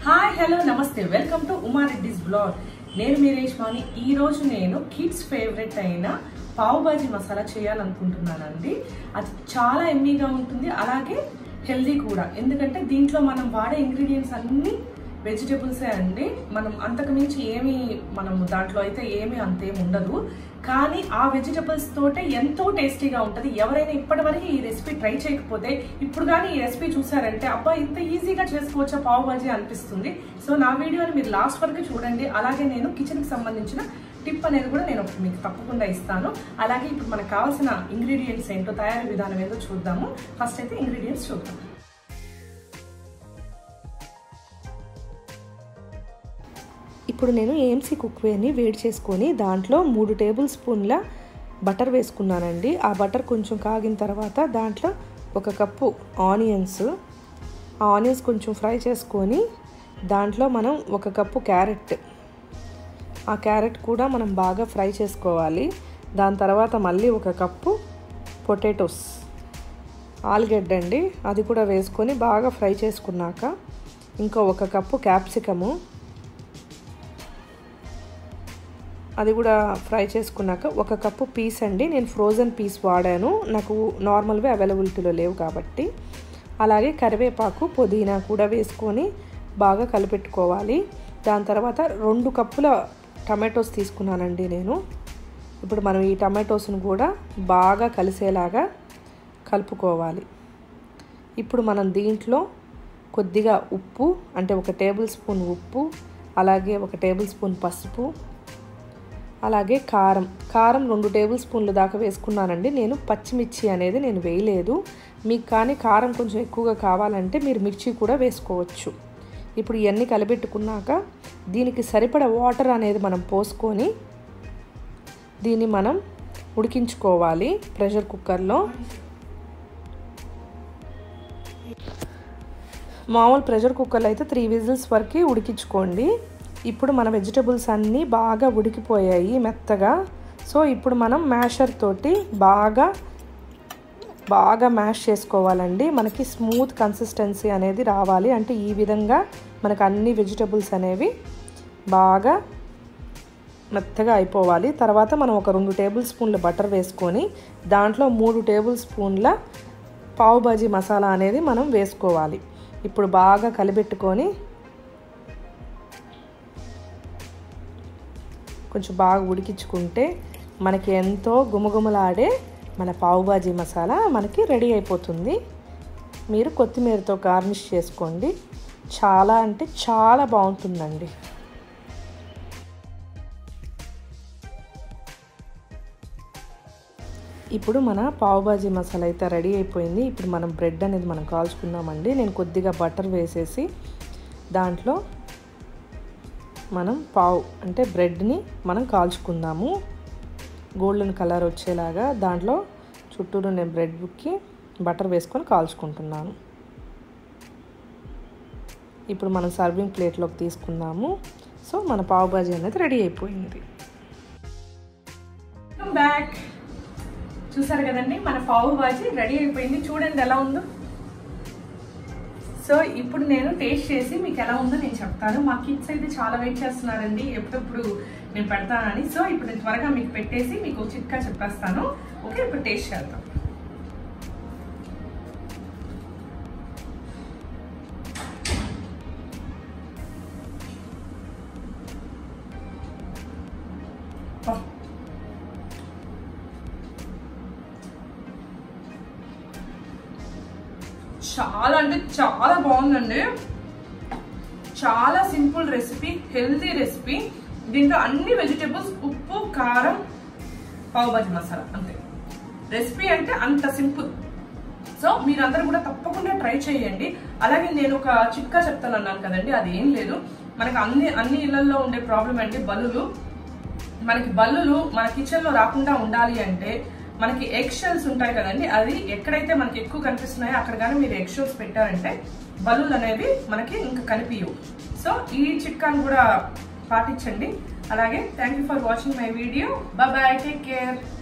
Hi hello నమస్తే welcome to Uma Reddy's blog. నేను మీ రేష్మాని. ఈ రోజు నేను కిడ్స్ ఫేవరెట్ అయిన పావ్ భాజీ మసాలా చేయాలనుకుంటున్నానండి. అది చాలా ఎమ్మీగా ఉంటుంది, అలాగే హెల్దీ కూడా. ఎందుకంటే దీంట్లో మనం వాడే ఇంగ్రీడియంట్స్ అన్ని వెజిటేబుల్సే అండి. మనం అంతకు మించి ఏమి మనము దాంట్లో అయితే ఏమి అంతేం ఉండదు, కానీ ఆ వెజిటేబుల్స్ తోటే ఎంతో టేస్టీగా ఉంటుంది. ఎవరైనా ఇప్పటివరకు ఈ రెసిపీ ట్రై చేయకపోతే ఇప్పుడు కానీ ఈ రెసిపీ చూసారంటే అబ్బా ఇంత ఈజీగా చేసుకోవచ్చా పావ్ భాజీ అనిపిస్తుంది. సో నా వీడియోని మీరు లాస్ట్ వరకు చూడండి. అలాగే నేను కిచెన్కి సంబంధించిన టిప్ అనేది కూడా నేను మీకు తప్పకుండా ఇస్తాను. అలాగే ఇప్పుడు మనకు కావాల్సిన ఇంగ్రీడియంట్స్ ఏంటో, తయారీ విధానం ఏంటో చూద్దాము. ఫస్ట్ అయితే ఇంగ్రీడియంట్స్ చూద్దాం. ఇప్పుడు నేను ఏఎంసీ కుక్వేర్ని వేడి చేసుకొని దాంట్లో 3 టేబుల్ స్పూన్ల బటర్ వేసుకున్నానండి. ఆ బటర్ కొంచెం కాగిన తర్వాత దాంట్లో 1 కప్పు ఆనియన్స్ కొంచెం ఫ్రై చేసుకొని దాంట్లో మనం 1 కప్పు క్యారెట్, ఆ క్యారెట్ కూడా మనం బాగా ఫ్రై చేసుకోవాలి. దాని తర్వాత మళ్ళీ 1 కప్పు పొటాటోస్, ఆలుగడ్డ అండి, అది కూడా వేసుకొని బాగా ఫ్రై చేసుకున్నాక ఇంకా 1 కప్పు క్యాప్సికము, అది కూడా ఫ్రై చేసుకున్నాక 1 కప్పు పీస్ అండి. నేను ఫ్రోజన్ పీస్ వాడాను, నాకు నార్మల్గా అవైలబిలిటీలో లేవు కాబట్టి. అలాగే కరివేపాకు, పుదీనా కూడా వేసుకొని బాగా కలిపెట్టుకోవాలి. దాని తర్వాత 2 కప్పుల టమాటోస్ తీసుకున్నానండి నేను. ఇప్పుడు మనం ఈ టమాటోస్ను కూడా బాగా కలిసేలాగా కలుపుకోవాలి. ఇప్పుడు మనం దీంట్లో కొద్దిగా ఉప్పు, అంటే 1 టేబుల్ స్పూన్ ఉప్పు, అలాగే 1 టేబుల్ స్పూన్ పసుపు, అలాగే కారం 2 టేబుల్ స్పూన్ల దాకా వేసుకున్నానండి. నేను పచ్చిమిర్చి అనేది నేను వేయలేదు. మీకు కానీ కారం కొంచెం ఎక్కువగా కావాలంటే మీరు మిర్చి కూడా వేసుకోవచ్చు. ఇప్పుడు ఇవన్నీ కలిపెట్టుకున్నాక దీనికి సరిపడా వాటర్ అనేది మనం పోసుకొని దీన్ని మనం ఉడికించుకోవాలి ప్రెషర్ కుక్కర్లో. మామూలు ప్రెషర్ కుక్కర్లో అయితే 3 విజిల్స్ వరకు ఉడికించుకోండి. ఇప్పుడు మన వెజిటబుల్స్ అన్నీ బాగా ఉడికిపోయాయి మెత్తగా. సో ఇప్పుడు మనం మ్యాషర్ తోటి బాగా మ్యాష్ చేసుకోవాలండి. మనకి స్మూత్ కన్సిస్టెన్సీ అనేది రావాలి. అంటే ఈ విధంగా మనకు అన్ని వెజిటబుల్స్ అనేవి బాగా మెత్తగా అయిపోవాలి. తర్వాత మనం ఒక 2 టేబుల్ స్పూన్ల బటర్ వేసుకొని దాంట్లో 3 టేబుల్ స్పూన్ల పావ్ భాజీ మసాలా అనేది మనం వేసుకోవాలి. ఇప్పుడు బాగా కలిపెట్టుకొని కొంచెం బాగా ఉడికించుకుంటే మనకి ఎంతో గుమగుమలాడే మన పావ్ భాజీ మసాలా మనకి రెడీ అయిపోతుంది. మీరు కొత్తిమీరతో గార్నిష్ చేసుకోండి. చాలా అంటే చాలా బాగుంటుందండి. ఇప్పుడు మన పావ్ భాజీ మసాలా అయితే రెడీ అయిపోయింది. ఇప్పుడు మనం బ్రెడ్ అనేది మనం కాల్చుకుందామండి. నేను కొద్దిగా బటర్ వేసేసి దాంట్లో మనం అంటే బ్రెడ్ని మనం కాల్చుకుందాము గోల్డెన్ కలర్ వచ్చేలాగా. దాంట్లో చుట్టూరు నేను బ్రెడ్కి బటర్ వేసుకొని కాల్చుకుంటున్నాను. ఇప్పుడు మనం సర్వింగ్ ప్లేట్లోకి తీసుకుందాము. సో మన పావ్ భాజీ అనేది రెడీ అయిపోయింది. బ్యాక్ చూసారు కదండి, మన పావ్ భాజీ రెడీ అయిపోయింది. చూడండి ఎలా ఉందో. సో ఇప్పుడు నేను టేస్ట్ చేసి మీకు ఎలా ఉందో నేను చెప్తాను. మా కిడ్స్ అయితే చాలా వెయిట్ చేస్తున్నారండి ఎప్పుడెప్పుడు నేను పెడతానని. సో ఇప్పుడు నేను త్వరగా మీకు పెట్టేసి మీకు చిట్కా చెప్పేస్తాను. ఓకే, ఇప్పుడు టేస్ట్ చేద్దాం. చాలా అంటే చాలా బాగుందండి. చాలా సింపుల్ రెసిపీ, హెల్తీ రెసిపీ. దీంట్లో అన్ని వెజిటేబుల్స్, ఉప్పు, కారం, పావ్ భాజీ మసాలా, అంతే. రెసిపీ అంటే అంత సింపుల్. సో మీరందరూ కూడా తప్పకుండా ట్రై చేయండి. అలాగే నేను ఒక చిట్కా చెప్తాను అన్నాను కదండి, అది ఏం లేదు. మనకు అన్ని ఇళ్లలో ఉండే ప్రాబ్లం అంటే బల్లులు. మనకి బల్లులు మన కిచెన్లో రాకుండా ఉండాలి అంటే మనకి ఎగ్ షెల్స్ ఉంటాయి కదండి, అది ఎక్కడైతే మనకి ఎక్కువ కనిపిస్తున్నాయో అక్కడ కానీ మీరు ఎగ్ షెల్స్ పెట్టారంటే బల్లులు అనేవి మనకి ఇంకా కనిపించవు. సో ఈ చిట్కాను కూడా పాటించండి. అలాగే thank you for watching my video. Bye, take care.